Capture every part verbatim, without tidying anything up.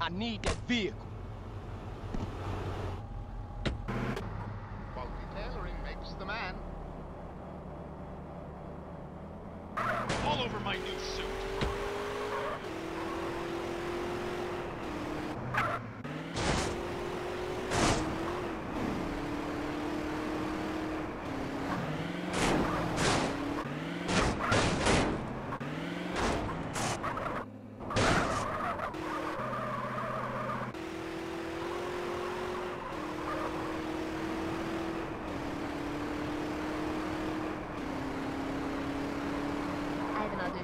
I need that vehicle. Quality tailoring makes the man. All over my new suit. I have an audition.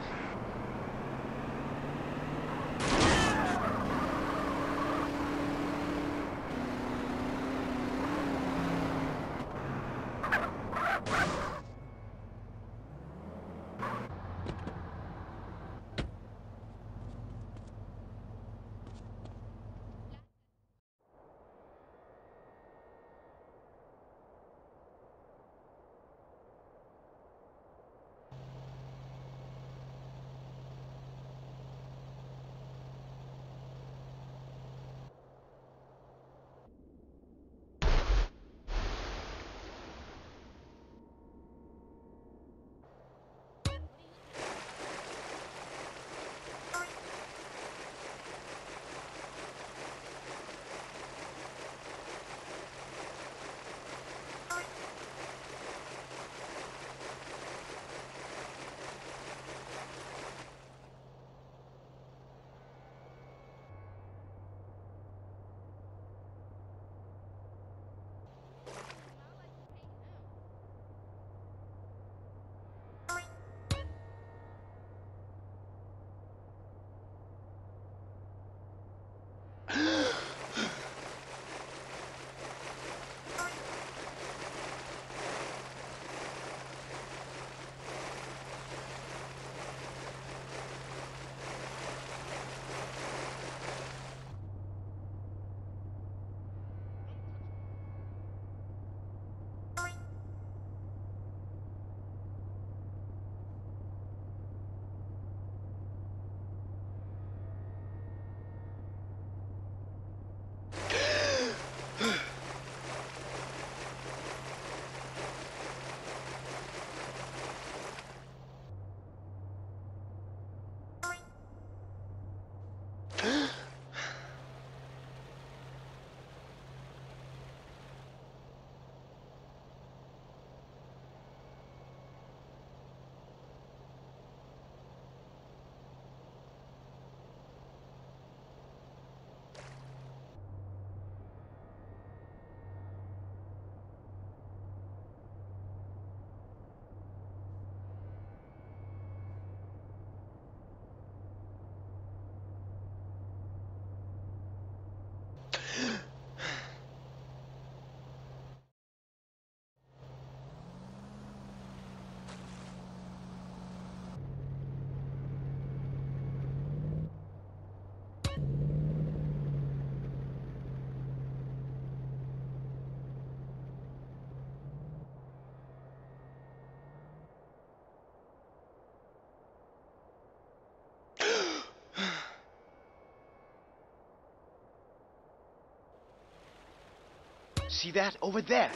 See that over there?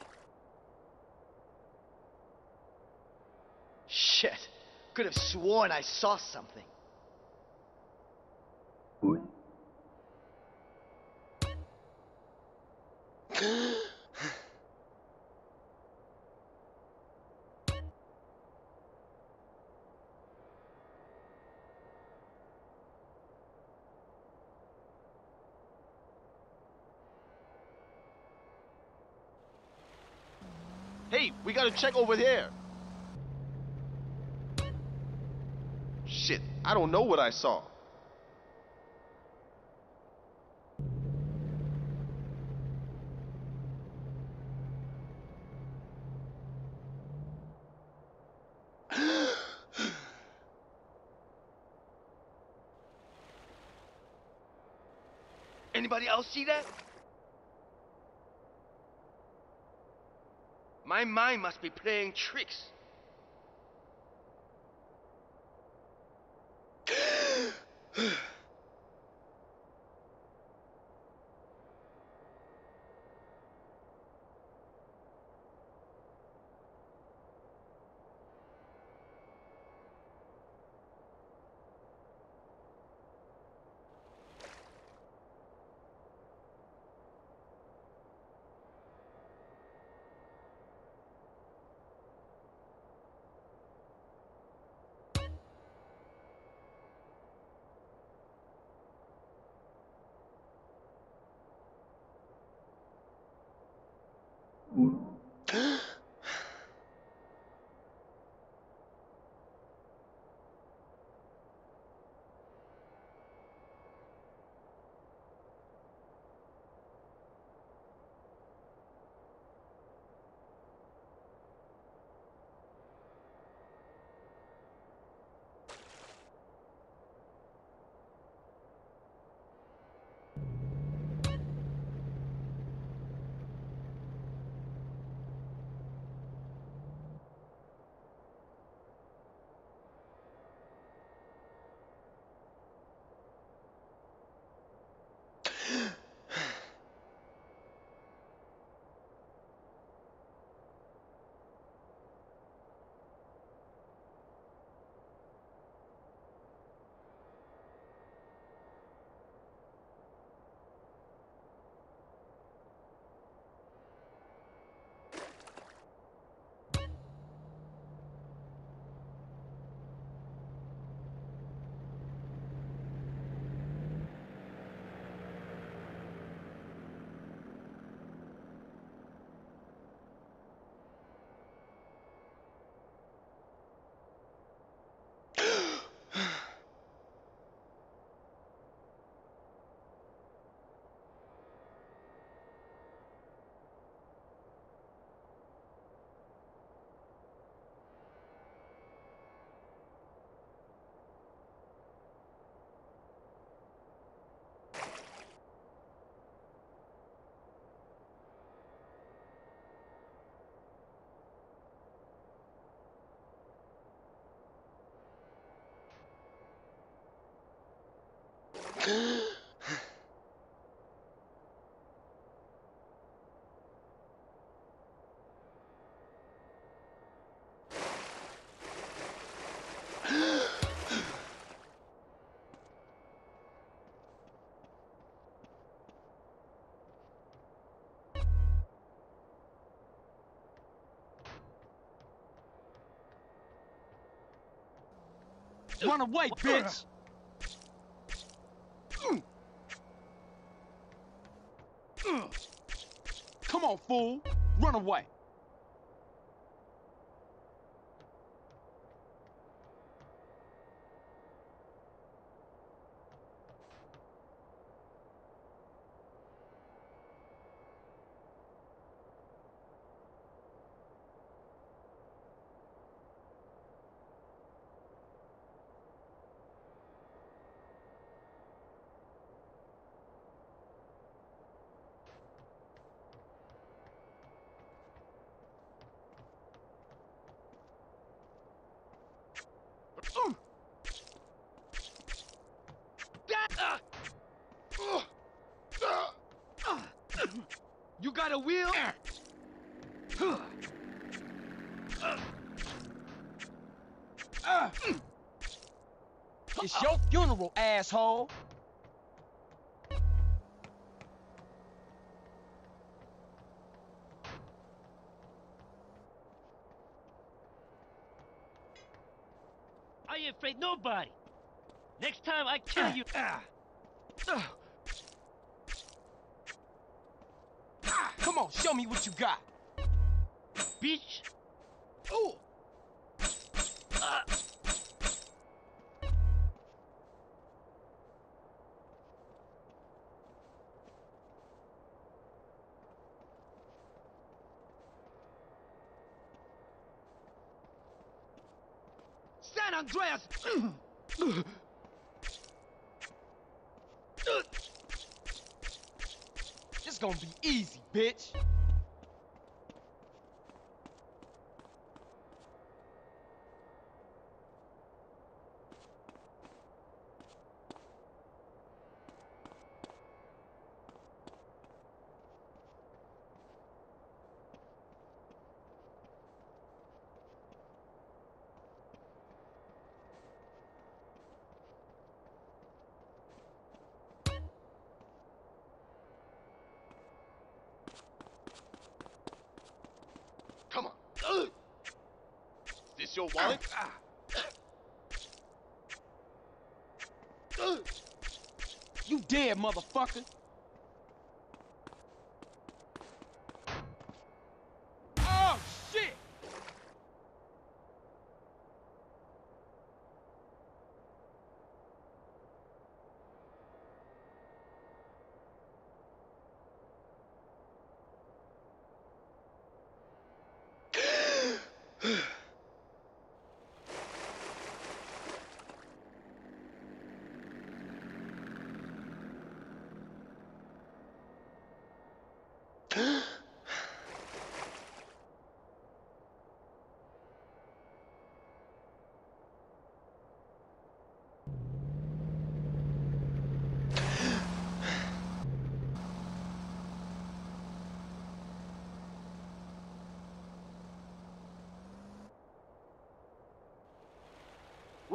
Shit. Could have sworn I saw something. Hey, we gotta check over there. Shit, I don't know what I saw. Anybody else see that? My mind must be playing tricks. Run away, bitch! Come on, fool! Run away! You got a wheel? It's your funeral, asshole! I ain't afraid nobody. Next time I kill you. Come on, show me what you got. Bitch. Oh! Uh. San Andreas! This gonna be easy, bitch. Come on. Is this your wallet? You dead, motherfucker.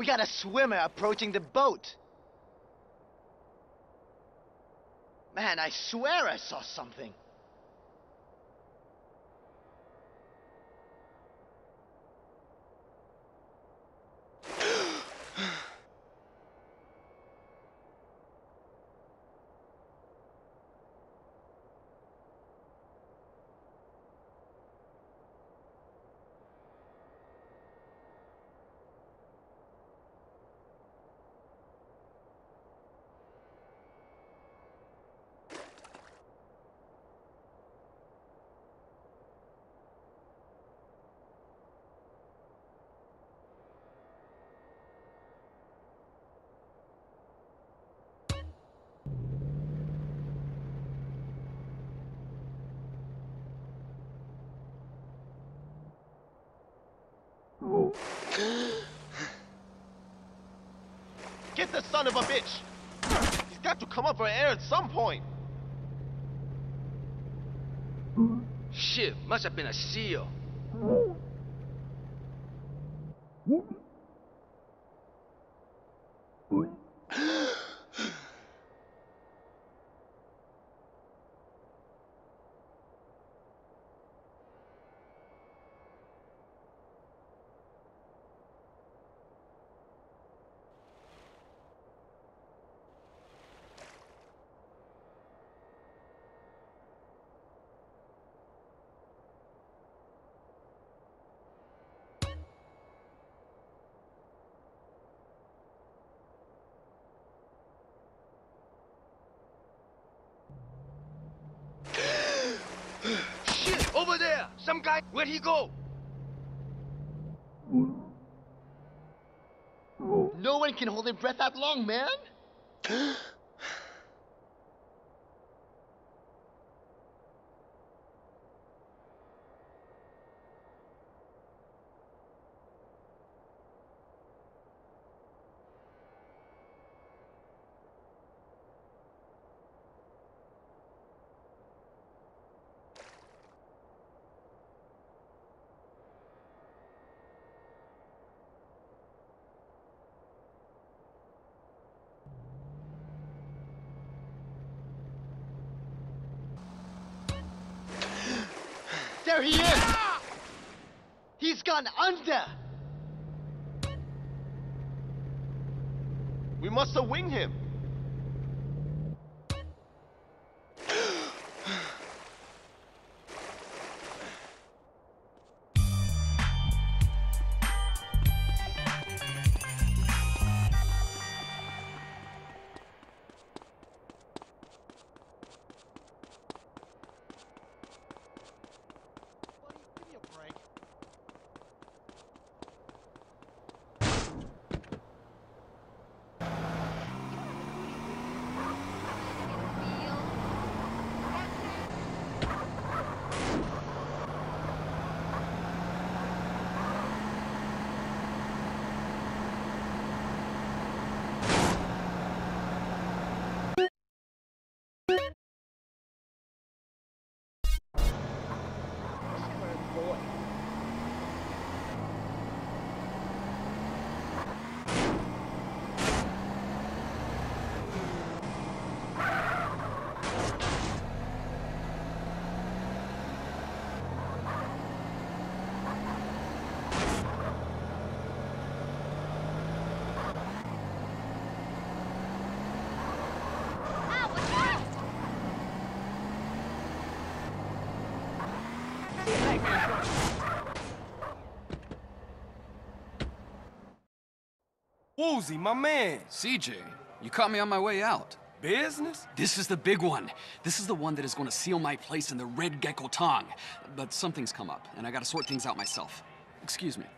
We got a swimmer approaching the boat. Man, I swear I saw something. Get the son of a bitch! He's got to come up for air at some point! Shit, must have been a seal. Shit, over there! Some guy, where'd he go? No one can hold their breath that long, man! There he is! He's gone under! We must have winged him. Woozy, my man. C J, you caught me on my way out. Business? This is the big one. This is the one that is going to seal my place in the Red Gecko Tong. But something's come up, and I gotta sort things out myself. Excuse me.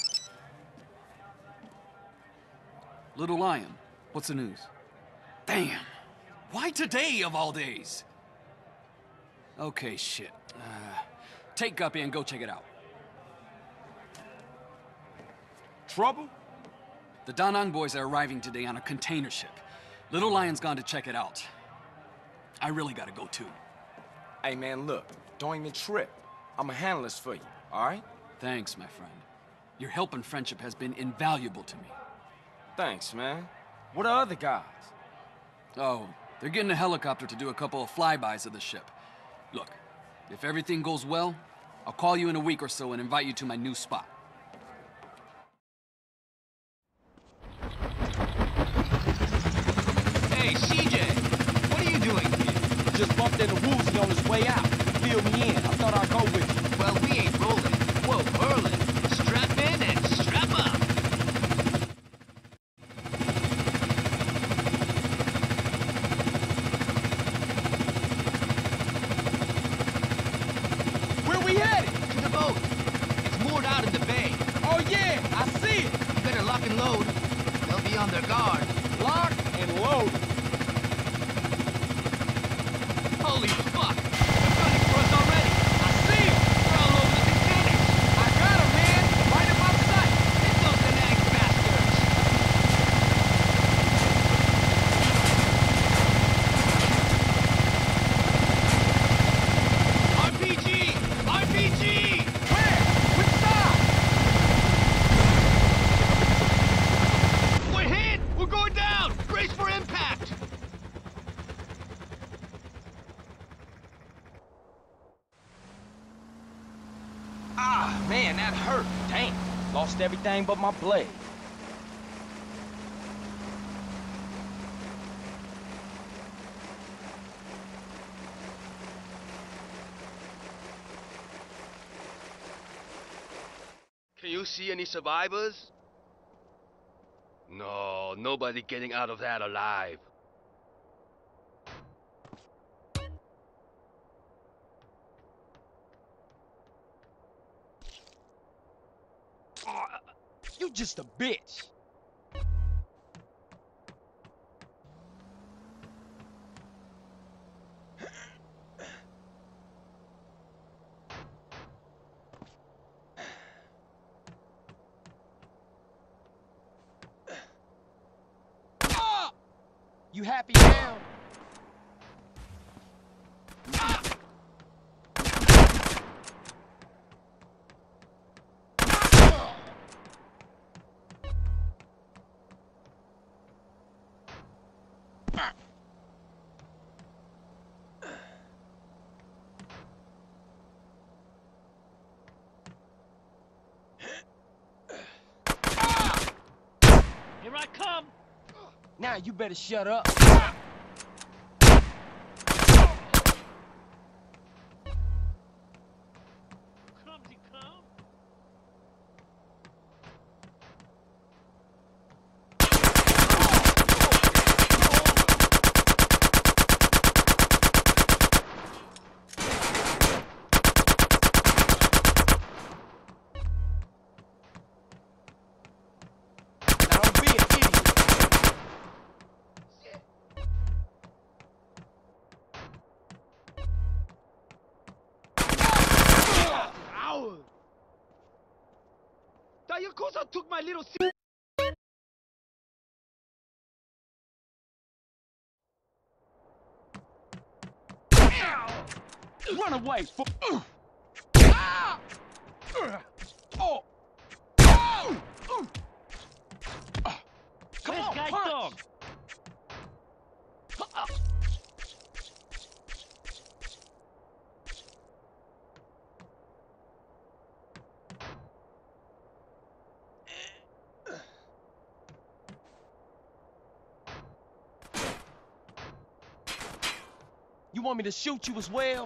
Little Lion, what's the news? Damn! Why today, of all days? Okay, shit. Uh, take Guppy and go check it out. Trouble? The Da Nang boys are arriving today on a container ship. Little Lion's gone to check it out. I really gotta go too. Hey, man, look. Don't even trip. I'ma handle this for you, all right? Thanks, my friend. Your help and friendship has been invaluable to me. Thanks, man. What are other guys? Oh, they're getting a helicopter to do a couple of flybys of the ship. Look, if everything goes well, I'll call you in a week or so and invite you to my new spot. Hey, C J, what are you doing here? Just bumped into Woozie on his way out. Fill me in. I thought I'd go with you. Well, we ain't rolling. Whoa, whirling. Strap in and strap up. Where we headed? To the boat. It's moored out in the bay. Oh, yeah, I see it. You better lock and load. They'll be on their guard. Lock and load. Holy fuck! They're coming for us already. I see him. They're all over the containers. I got him, man. Right in my sight. Hit those Danang bastards. R P G! R P G! Where? Which side? We're hit! We're going down! Brace for impact! Ah, man, that hurt. Damn. Lost everything but my blade. Can you see any survivors? No, nobody getting out of that alive. You just a bitch. Ah! You happy now? Here I come! Now you better shut up. Clumsy clown! Now don't be an idiot. Ow! That Yakuza took my little si- Run away, fool. Ah! Oh! Oh! Come Where's on, Guy punch. Dog? You want me to shoot you as well?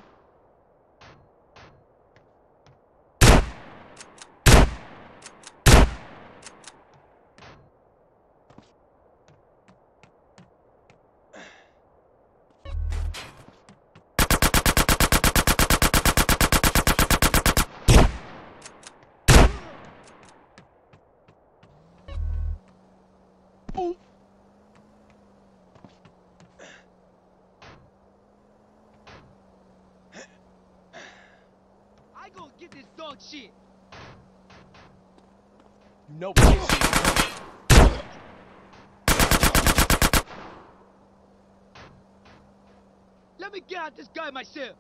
Ooh. I gonna get this dog shit. You know what this is. Let me get at this guy myself.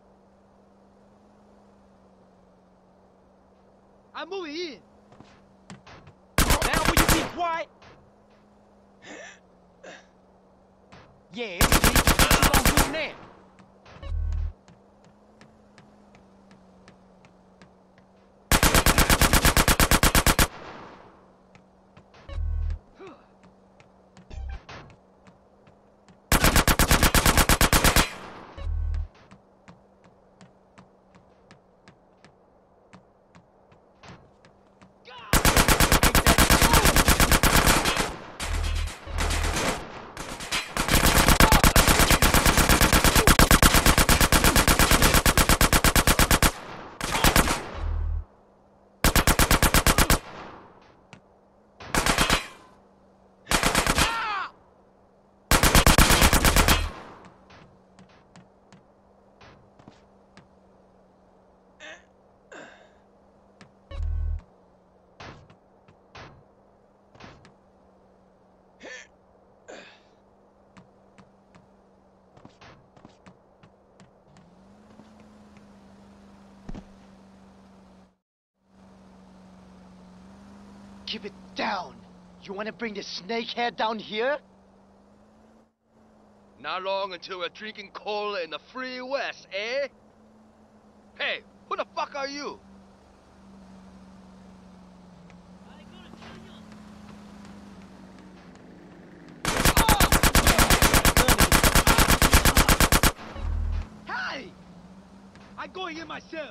I'm moving in. quiet. Yeah, it's me. What you gonna do now? Keep it down. You want to bring the snakehead down here? Not long until we're drinking cola in the free west, eh? Hey, who the fuck are you? Hey! I'm going in myself.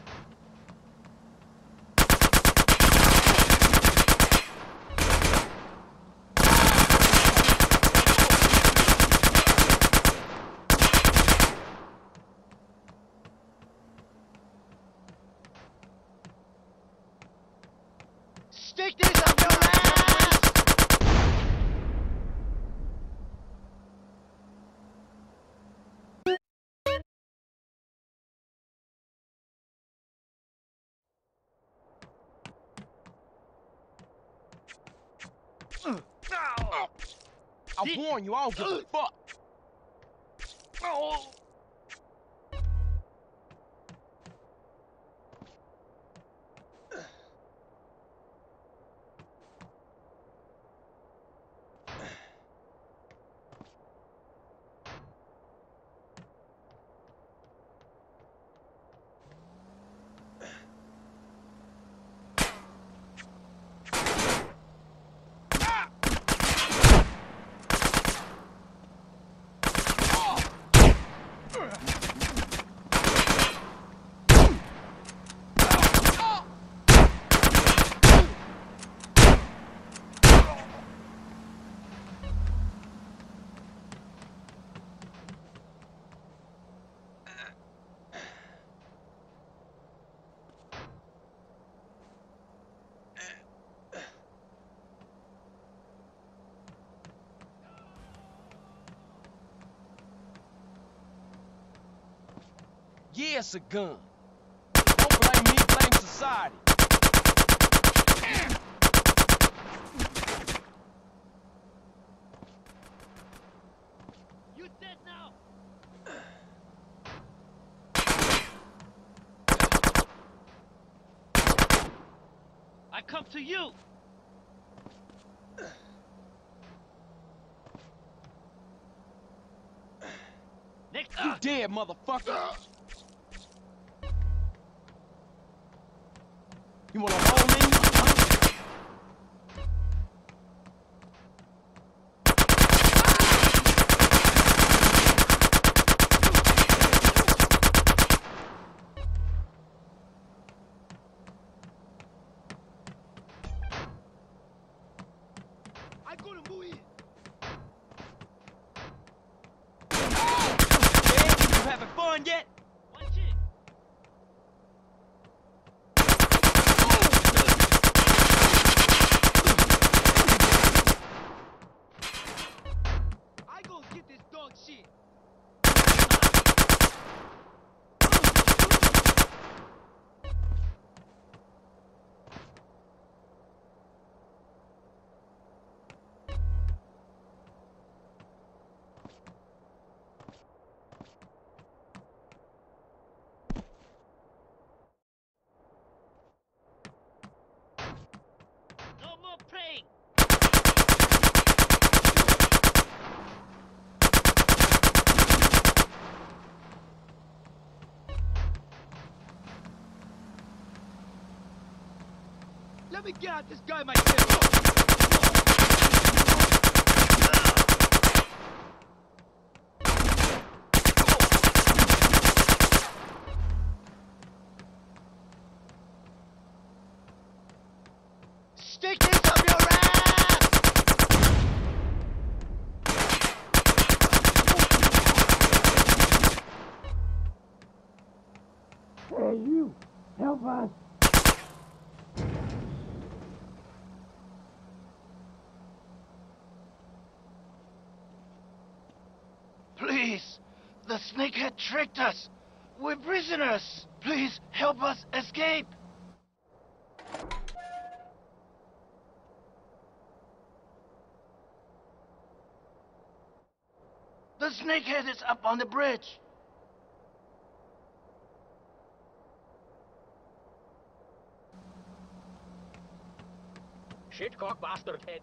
Stick this up your ass! I warn you, I don't give a fuck. Oh. Yeah, it's a gun. Don't blame me, blame society. You dead now? I come to you. Next You up. dead, motherfucker. You wanna roll in? I'm gonna move in. Yeah, you having fun yet? Watch it. Let me get out. This guy might get Stick this up your ass! Hey, you! Help us! Please! The snakehead tricked us! We're prisoners! Please help us escape! The snakehead is up on the bridge! Shitcock bastard head.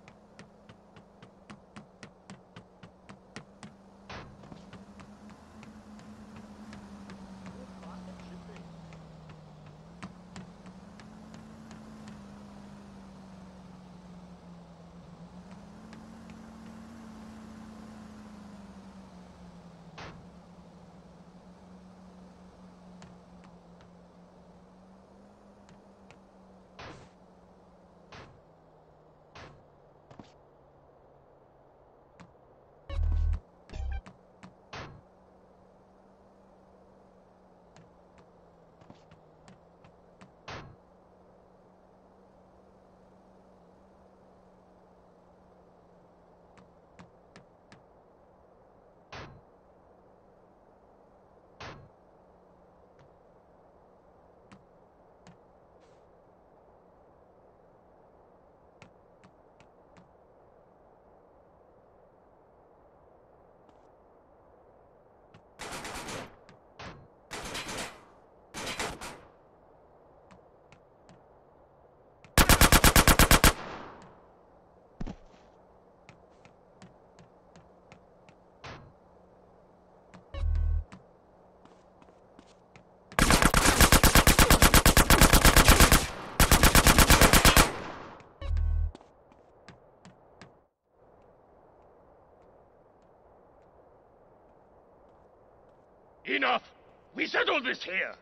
Enough! We settled this here!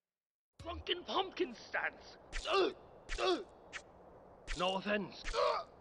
Drunken pumpkin stance! No offense.